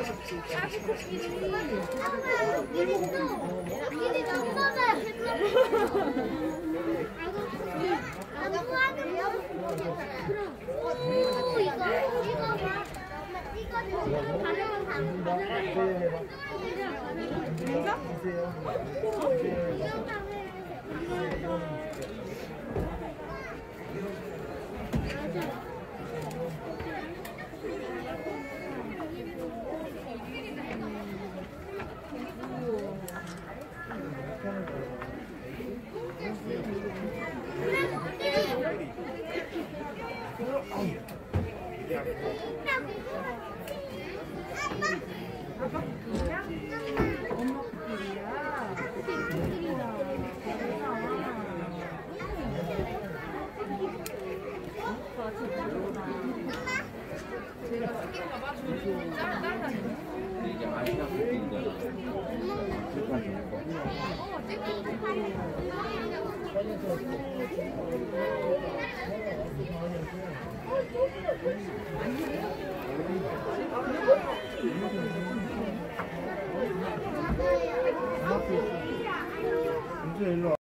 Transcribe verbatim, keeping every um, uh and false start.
싶지. 아기 코끼리. 코끼리 엄마가 오, 이거, 이거 봐. 이거 좀 바르면 다. 이게 마지막 부분이잖아. 어,